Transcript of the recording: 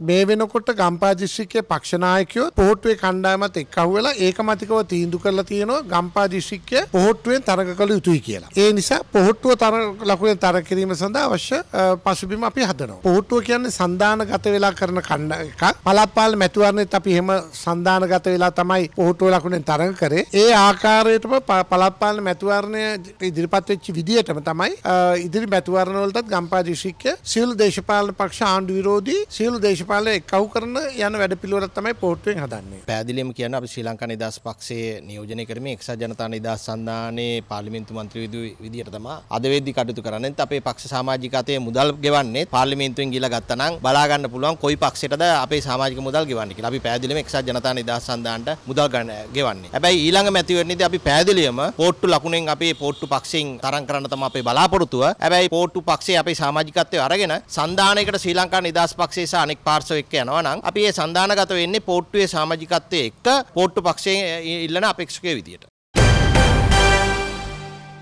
මේ වෙනකොට ගම්පහ දිස්ත්‍රික්කයේ පක්ෂ නායකයෝ පොහොට්ටුවේ කණ්ඩායමත් එක්කහුව වෙලා ඒකමතිකව තීන්දුව කරලා තියෙනවා ගම්පහ දිස්ත්‍රික්කය පොහොට්ටුවෙන් තරඟ කළ යුතුයි කියලා. ඒ නිසා පොහොට්ටුව ලකුණෙන් තරඟ කිරීම සඳහා අවශ්‍ය පසුබිම අපි හදනවා. පොහොට්ටුව කියන්නේ සන්දානගත වෙලා කරන එකක්. පළාත් පාලන මැතිවරණෙත් අපි එහෙම සන්දානගත වෙලා තමයි පොහොට්ටුව ලකුණෙන් තරඟ කරේ. ඒ ආකාරයටම පළාත් පාලන මැතිවරණය ඉදිරිපත් වෙච්ච විදියටම තමයි ඉදිරි මැතිවරණ වලටත් ගම්පහ දිස්ත්‍රික්කය සියලු දේශපාලන පක්ෂ ආණ්ඩු විරෝධී සියලු දේශපාලන එක්කහු කරන යන වැඩපිළිවෙලක් තමයි පොහොට්ටුවෙන් හදන්නේ. පැහැදිලිවම කියන්න අපි ශ්‍රී ලංකා නිදහස් පක්ෂයේ නියෝජනය කරමින් එක්සත් ජනතා නිදහස් සන්ධානයේ පාර්ලිමේන්තු මන්ත්‍රී විදියට තමයි අද වෙද්දි කටයුතු කරන්නේ. අපේ පක්ෂ සමාජික අතේ මුදල් ගෙවන්නේ පාර්ලිමේන්තුවෙන් ගිහලා ගත්තා නම් බලා ගන්න පුළුවන් කොයි පක්ෂයටද අපේ සමාජික මුදල් ගෙවන්නේ කියලා. අපි පැහැදිලිවම එක්සත් ජනතා නිදහස් සන්ධානට මුදල් ගෙවන්නේ. හැබැයි ඊළඟ මැතිවරණයේදී අපි පැහැදිලිවම පොට්ටු ලකුණෙන් අපේ පොට්ටු පක්ෂයෙන් තරම් කරන්න තමයි අපේ බලාපොරොත්තුව. හැබැයි පොට්ටු පක්ෂයේ අපේ සමාජිකත්වයේ අරගෙන සන්ධානයකට ශ්‍රී ලංකා නිදහස් පක්ෂයේ සහ අනෙක් පාර්ශව එක්ක යනවා නම් අපි මේ සන්ධානගත වෙන්නේ පොට්ටුවේ සමාජිකත්වයේ එක්ක පොට්ටු පක්ෂයේ ඉල්ලන අපේක්ෂකයෙ විදියට.